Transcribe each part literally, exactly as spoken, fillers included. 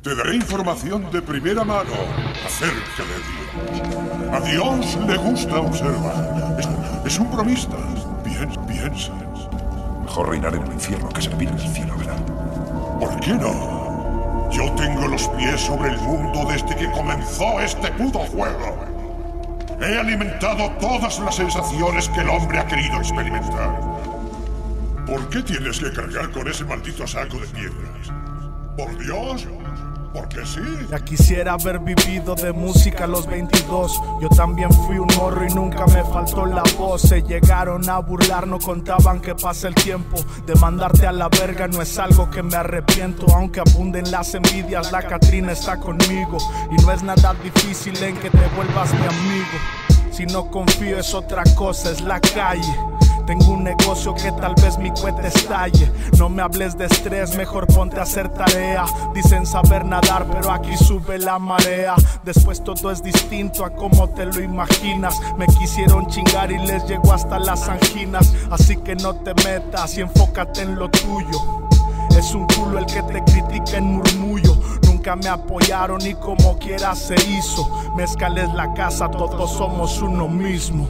Te daré información de primera mano acerca de Dios. A Dios le gusta observar. Es, es un bromista. Bien, piensa. Mejor reinar en el infierno que servir en el cielo, ¿verdad? ¿Por qué no? Yo tengo los pies sobre el mundo desde que comenzó este puto juego. He alimentado todas las sensaciones que el hombre ha querido experimentar. ¿Por qué tienes que cargar con ese maldito saco de piedras? ¿Por Dios? Porque sí. Ya quisiera haber vivido de música a los veintidós. Yo también fui un morro y nunca me faltó la voz. Se llegaron a burlar, no contaban que pasa el tiempo. De mandarte a la verga no es algo que me arrepiento. Aunque abunden las envidias, la Catrina está conmigo. Y no es nada difícil en que te vuelvas mi amigo. Si no confío es otra cosa, es la calle. Tengo un negocio que tal vez mi cohete estalle. No me hables de estrés, mejor ponte a hacer tarea. Dicen saber nadar, pero aquí sube la marea. Después todo es distinto a como te lo imaginas. Me quisieron chingar y les llegó hasta las anginas. Así que no te metas y enfócate en lo tuyo. Es un culo el que te critica en murmullo. Nunca me apoyaron y como quiera se hizo. Mezcal es la casa, todos somos uno mismo.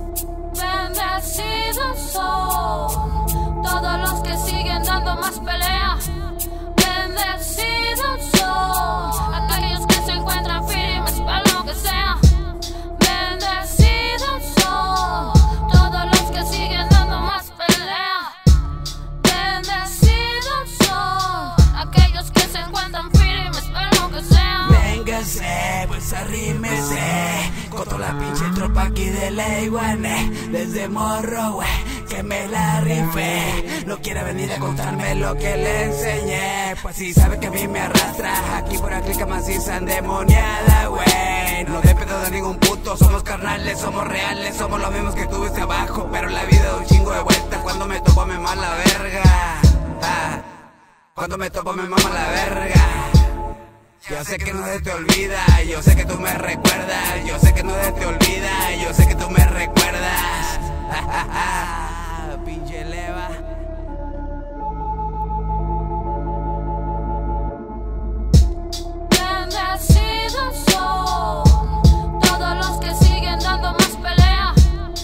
Bendecidos son todos los que siguen dando más pelea. Bendecidos son aquellos que se encuentran firmes para lo que sea. Bendecidos son todos los que siguen dando más pelea. Bendecidos son aquellos que se encuentran firmes para lo que sea. Véngase, pues arrímese con toda la pinche tropa aquí de la iguana. Desde morro, wey, que me la rifé. No quiere venir a contarme lo que le enseñé. Pues si sabe que a mí me arrastra aquí por aquí que maciza endemoniada, wey. No dependo de ningún puto, somos carnales, somos reales. Somos los mismos que tuviste abajo, pero la vida da un chingo de vueltas. Cuando me topo me mama la verga, ah. Cuando me topo me mama la verga. Yo sé que no se te olvida, yo sé que tú me recuerdas. Yo sé que no se te olvida, yo sé que tú me recuerdas. Pinche leva. Bendecidos son todos los que siguen dando más pelea.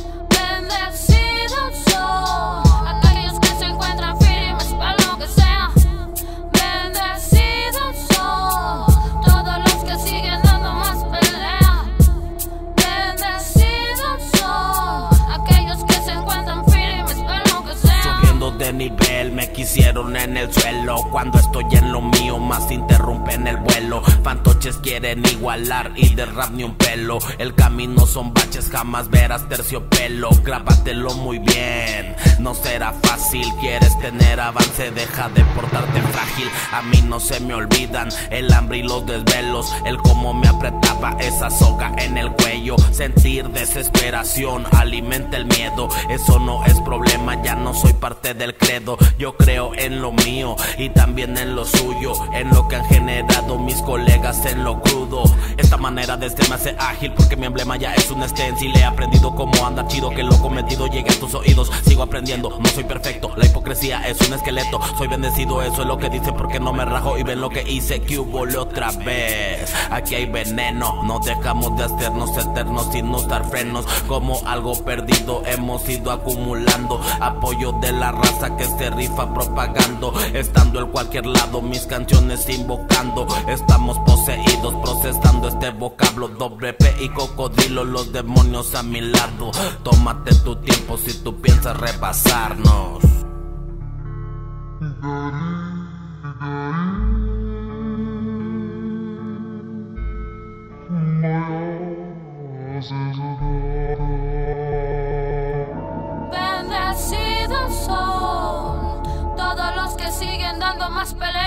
Bendecidos son aquellos que se encuentran firmes para lo que sea. Bendecidos son todos los que siguen dando más pelea. Bendecidos son aquellos que se encuentran firmes para lo que sea. Subiendo de nivel, me quisieron en el suelo. Cuando estoy en lo mío, más interrumpen el vuelo. Fantoches quieren igualar y de rap ni un pelo. El camino son baches, jamás verás terciopelo. Grábatelo muy bien, no será fácil. Quieres tener avance, deja de portarte frágil. A mí no se me olvidan el hambre y los desvelos. El cómo me apretaba esa soga en el cuello. Sentir desesperación alimenta el miedo. Eso no es problema, ya no soy parte del credo. Yo creo en lo mío y también en lo suyo, en lo que han generado mis colegas en lo crudo. Esta manera de este me hace ágil porque mi emblema ya es un stencil. He aprendido cómo andar chido, que lo cometido llegue a tus oídos. Sigo aprendiendo, no soy perfecto, la hipocresía es un esqueleto. Soy bendecido, eso es lo que dicen porque no me rajo. Y ven lo que hice, que hubo otra vez. Aquí hay veneno, no dejamos de hacernos eternos sin usar frenos. Como algo perdido hemos ido acumulando apoyo de la raza que se rifa propagando. Estando en cualquier lado, mis canciones invocando. Estamos poseídos, procesando este vocablo. Doble P y cocodrilo, los demonios a mi lado. Tómate tu tiempo si tú piensas rebasarnos. Bendecidos son todos los que siguen dando más pelea.